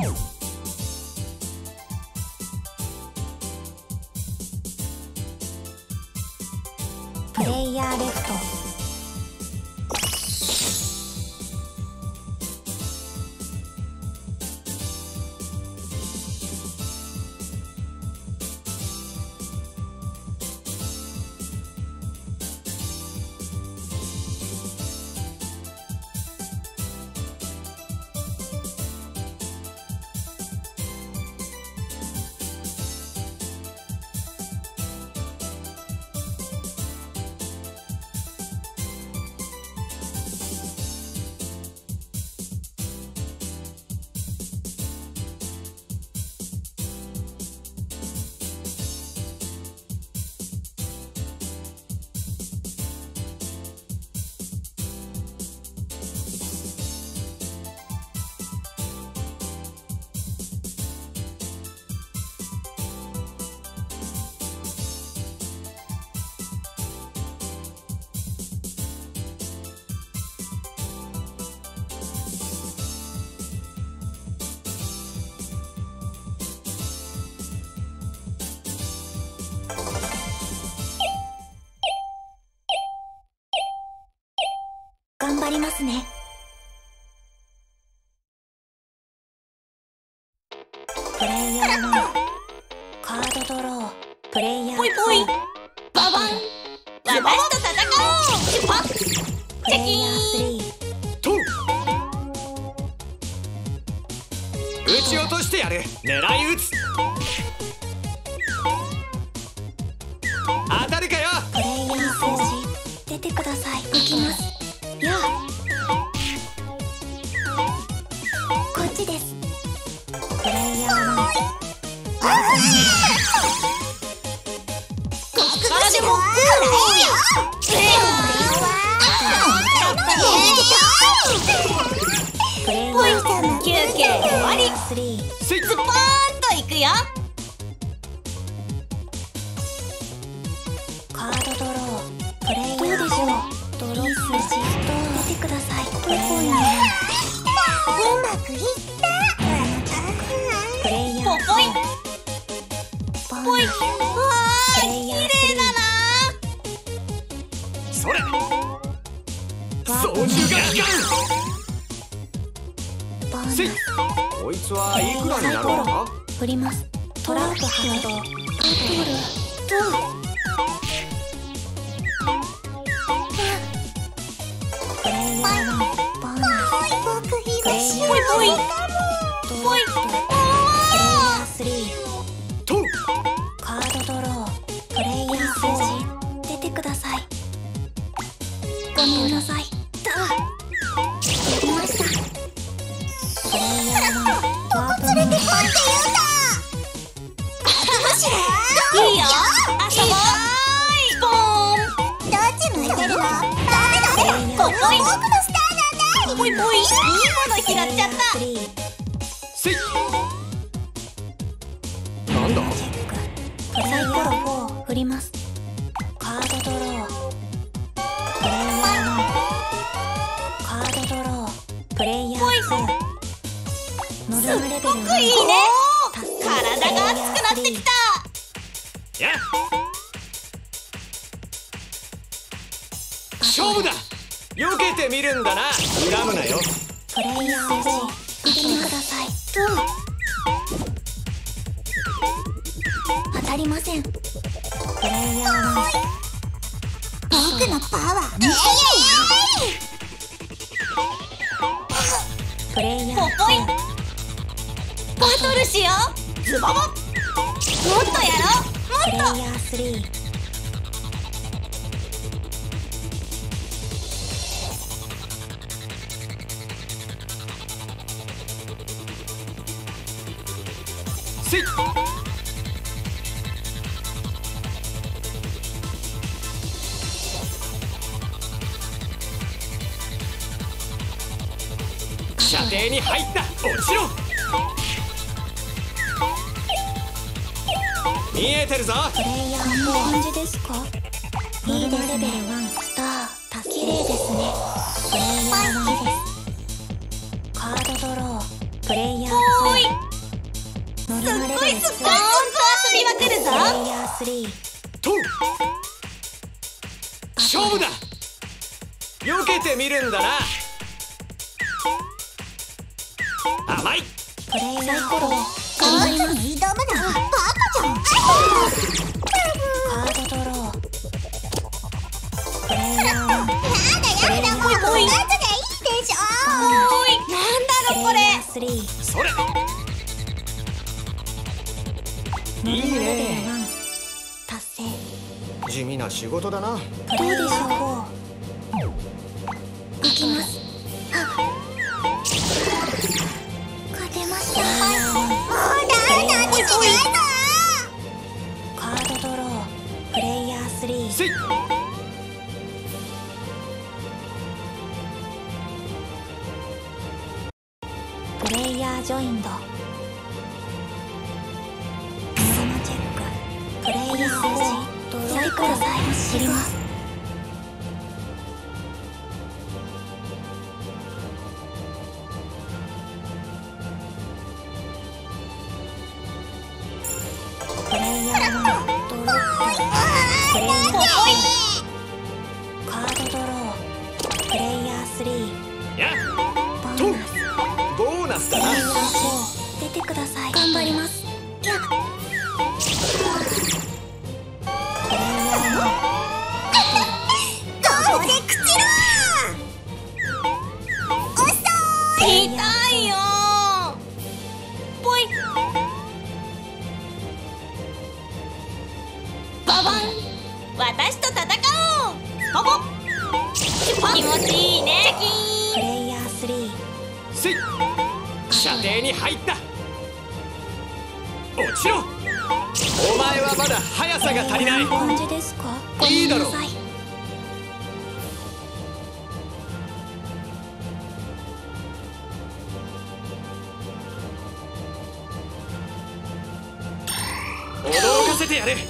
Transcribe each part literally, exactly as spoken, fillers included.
プレイヤーレフト。頑張りますね。プレイヤーワン、カードドロー。プレイヤーツー、 ぽいぽいババン、私と戦おう。シュパッ、 プレイヤースリー、 と撃ち落としてやる。狙い撃つ。当たるかよ。 プレイヤー数字出てください。行きます。やあ、こっちです。プレイヤーワン、 こっからでもプレイヤーさん、 休憩終わり。 スリー、 せいズポーンといくよ。 カードドロー。プレイヤーフォー、ドロー数字出てください。プレイヤーワン、 うまくいった。 プレイヤーぽぽいぽぽい。わあ、綺麗だな。 それ操縦が効かん。せい、こいつはいくらになるのか。 振ります。トランプハード、アントール、プレイヤーワン、ボーナス。プレイヤーぽいぽいドロぽい。 ップ。プレイヤースリー、 とカードドロー。プレイヤー数字出てください。ごめんなさい。やりました。プレイヤーワン、ワープ連れてこいって言ういいよ、遊ぼう。ボーン。 どっち向いてるの？ダメだね。 ぽいぽい僕のスターなんだ。 ぽいぽい、いいもの拾っちゃった。 スリー、 せい、なんだ。 チェック。プレイヤーフォー、振ります。カードドロー。プレイヤーワン、カードドロー。プレイヤーツー、ノルマレベルすっごくいいね。 達成。 体が熱くなってきた。 やっ勝負だ。避けてみるんだな。恨むなよ。 プレイヤーフォー、見てください。当たりません。プレイヤーワン、 僕のパワー。 プレイヤーぽぽいフォー、 バトルしよう。ズボボ。もっとやろう。 プレイもっと。 ヤースリー、 せい、射程に入った。落ちろ。見えてるぞ。 プレイヤーフォー、感じですか。ノルマレベルワン、スター、綺麗ですね。プレイヤーワンです。カードドロー。プレイヤーぽいツー、 すっごいすっごい遊びまくるぞ。 プレイヤースリーと勝負だ。避けてみるんだな。甘い。 プレイヤーフォローガーツに挑むな。バカじゃん。 カードドロープレイヤーワンやだやだ、もうガーツでいいでしょ。 おい、なんだろこれ。 スリーそれいいね。 達成。 地味な仕事だな。 どうでしょう。いきます。勝てました。 もうダメなんてしないぞ。 カードドロープレイヤースリーせい。 プレイヤージョインド。そのチェック。プレイヤー数字サイクルさえ知ります。プレイヤーワンドロップ。プレイヤーカードドロープレイヤースリーやボとーナス。 ボーナスだな。 プレイヤーフォー出てください。頑張ります。いやプレイヤーワンここで口ろ。遅い。 痛いよ。ぽい。ババン。私と戦おう。ポポ。気持ちいいね。 プレイヤースリーせい。射程に入った。落ちろ。お前はまだ速さが足りない。 感じですか。ごいいだろうめんなさい。 驚かせてやれ。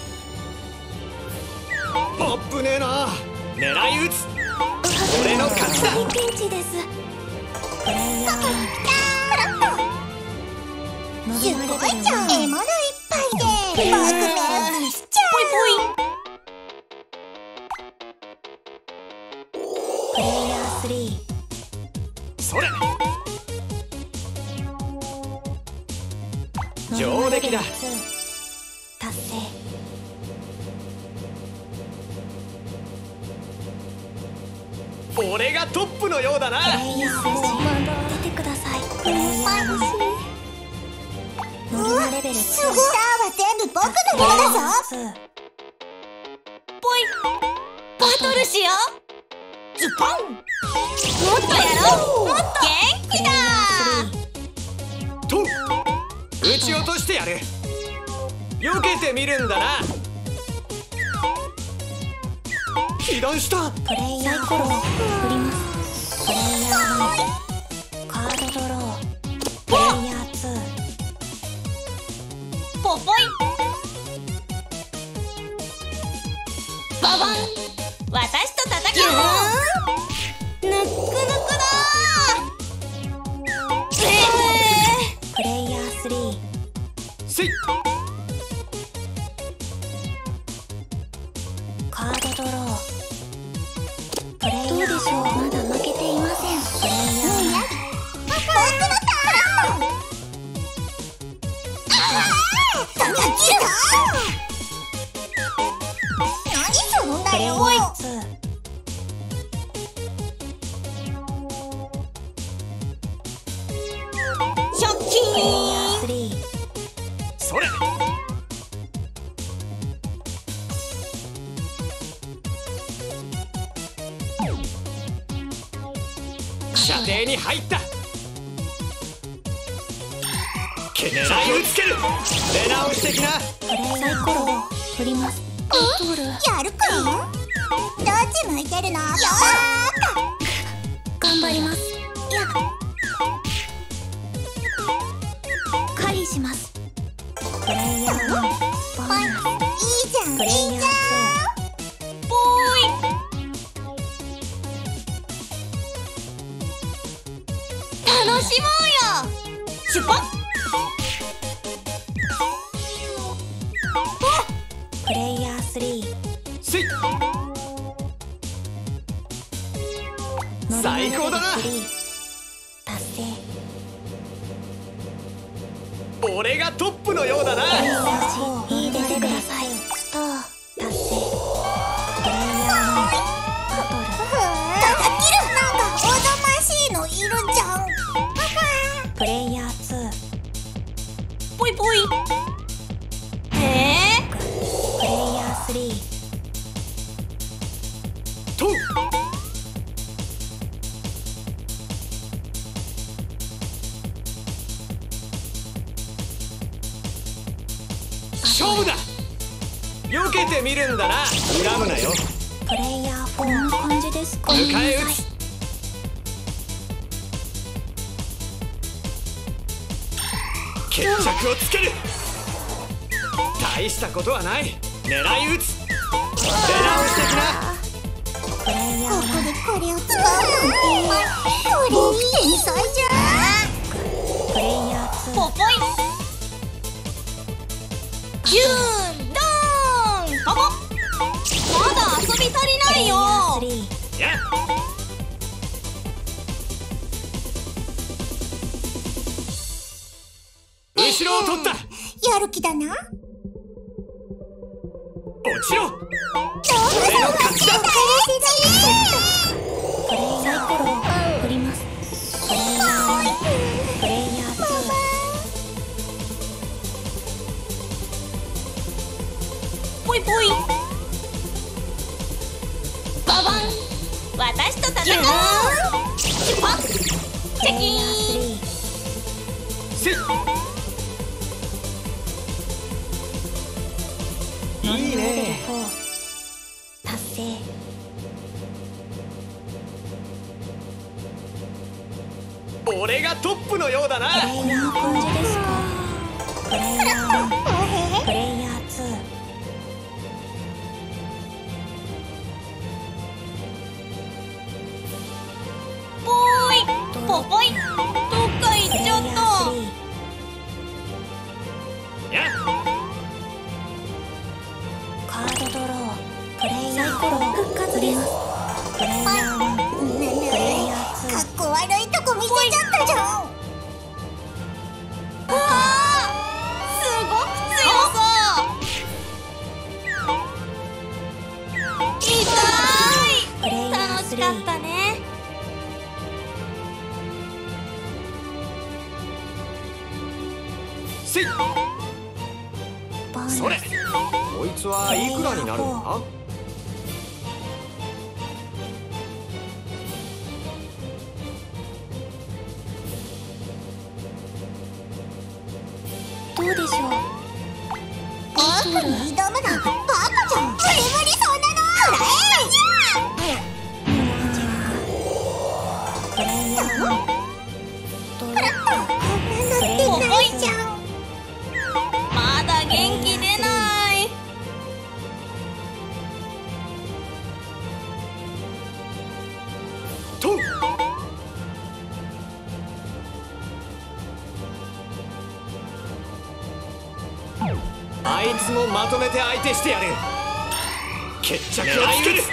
あっぶねえな。狙い撃つ。俺の勝ちだ。 大ピンチです。プレイヤーワンすごいじゃん。獲物いっぱいで僕目をしちゃう。 プレイヤースリーそれ上出来だ。 達成。 俺がトップのようだな。 プレイヤー数字出てください。プレイヤーワンノルマレベルツースターは全部僕のものだぞ。 ツーぽい。バトルしよう。ズポン。もっとやろう。もっと元気だ。 と撃ち落としてやる。避けてみるんだな。被弾した。 プレイヤーフォロー振ります。プレイヤーワンカードドロープレイヤーツーポポイ。ババン。私と戦おう。ぬっくぬくだ。えプレイヤースリーせい。 カードドロープレイヤーどうでしょう。まだ負けていません。プレイヤー僕のターン。ああ、たまきだ。何するんだよ。 プレイヤーツーショッキプレイヤーー。 スリーそれ射程に入った。狙い撃つける。出直してきな。 プレイヤーフォロー振ります。通るやるか。どっち向いてるの。よ頑張ります。いや狩りします。プレイヤーワンボーナスいいじゃん。 プレイヤーツぽい。楽しもうよ。シュポン。 い最高だな。 達成。 俺がトップのようだな。 いい出てください。スター達成。プレイヤーのバトル。 ただ切るなんかおぞましいのいるじゃん。 プレイヤーツー。 ぽいぽい。えー、 プレイヤースリー。 と勝負だ。避けてみるんだな。恨むなよ。 プレイヤーフォー。こんな感じですか。 迎え撃つ。決着をつける。大したことはない。狙い撃つ。出直してきな。 プレイヤーここでこれを使うなんてこれ天才じゃん。 プレイヤーツー。 ぽぽい。ギューンドーンポポ。まだ遊び足りないよ。 プレイヤースリー。 やっ後ろを取った。 やる気だな。 落ちろ。 俺の勝ちだ。 プレイヤーコロを振ります。プレイヤーワン。プレイヤーツー。 ぽいぽい。ババン。私と戦おう。チュパッ。チェキーン。 せい。いいね。 達成。 俺がトップのようだな。 プレイヤー感じですか。プレイヤーワン。プレイヤーツー。 ぽーい。ぽぽい。どっか行っちゃった。 やっカードドロー。プレイヤーコロ復活です。プレイヤーワン。プレイヤーツー。 かっこ悪いとこ見せちゃったじゃん。 うわー、すごく強そう。痛プレイい。楽ヤースリー。 しかったね。 せい。 ボーナス。 それ。こいつはいくらになるんだ。 どうでしょう。 あんたに挑むな。バカじゃん。無理無理そんなの。くらえ。 プレイヤーワン。ドロー。 こんなのってないじゃん。 まだ元気出ない。 とあいつもまとめて相手してやる。決着をつける。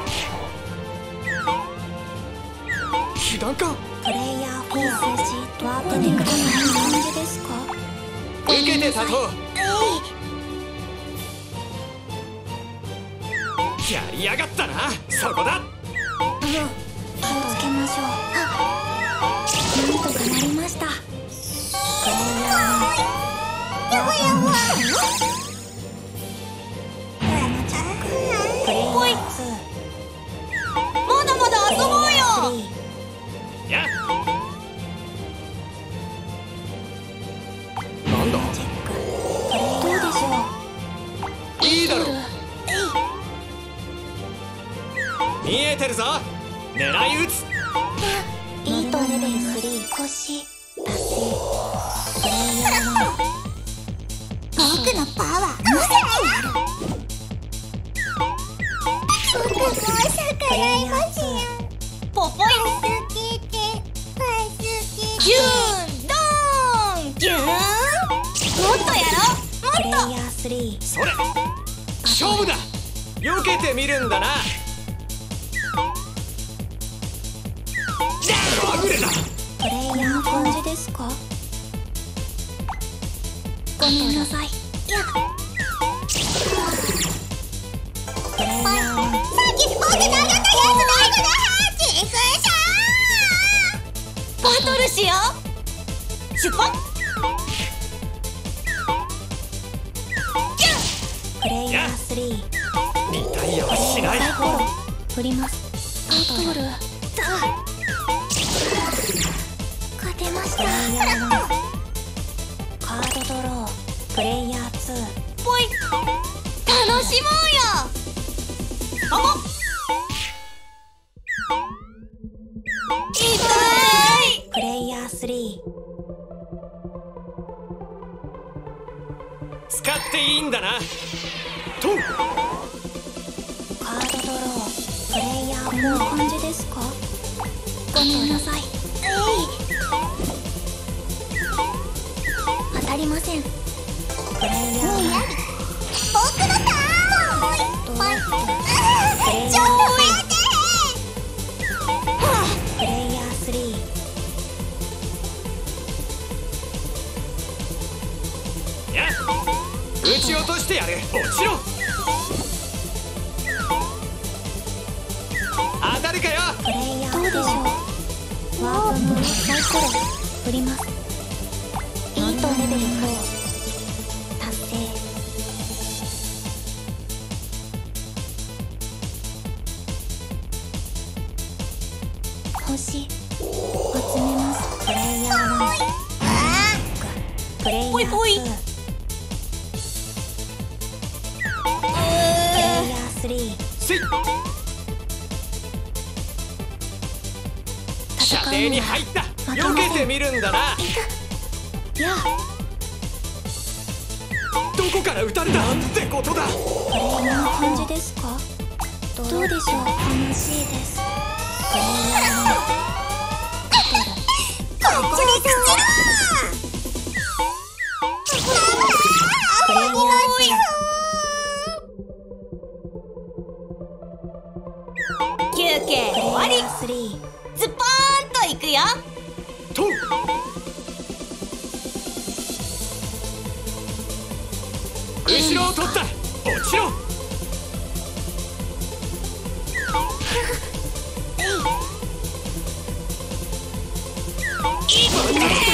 被弾か。 プレイヤーフォー。ワープでください。感じですか。 受けて立とう。やりやがったな。そこだ。 気をつけましょう。なんとかなりました。プレイヤーワン。 やばやば。 プレイヤーツー。 まだまだ遊ぼうよ。 やっなんだ。 チェック。プレイヤーどうでしょう。 いいだろう。見えてるぞ。狙い撃つ。 いいとレベルスリー。星達成。プレイヤーワン。 僕のパワー見せてやる。僕も逆らいますよ。 ぽぽい。 助けて助けて。 ギューンドーンギューン。もっとやろう。もっと。 プレイヤースリー。 それ。勝負だ。 避けてみるんだな。まぐれだ。 プレイヤーの感じですか？ごめんなさい。いやプレイヤーはさっき僕投げたやつないのね。ちくしバトルしよう。出発。 プレイヤースリー。 リタイアはしない。 サイコロ振ります。バトル勝てました。プレイヤーワンカードドロー。プレイヤーツー。 ぽい。楽しもうよ。あも痛い。 プレイヤースリー。 使っていいんだな。とカードドロー。プレイヤーこんな感じですか？ごめんなさい。当たりません。プレイヤーは僕のターン。 どうやってプレイヤーちょっと待って。 プレイヤースリー。 やっ撃ち落としてやる。落ちろ。当たるかよ。 プレイヤーどうでしょう。ワープのサイコロ振ります。いいとレベルフォー達成。星集めます。プレイヤーワン。プレイヤーツー。 ぽいぽい。 プレイヤースリー。 せい。射程に入った。避けてみるんだな。 やあどこから撃たれたってことだ。 これな感じですか？どうでしょう。楽しいです。プレイヤーはこっちに口プレイヤー休憩終わり。 スリー。 ズポーンといくよ。 と後ろを取った。落ちろ。いい